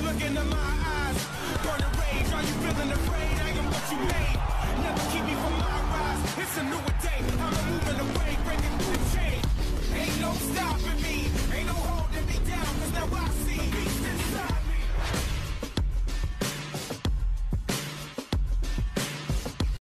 Look into my eyes, burning rage. Are you feeling afraid? I am what you made. Never keep me from my rise. It's a newer day. I'm moving away, breaking through the chain. Ain't no stopping me. Ain't no holding me down.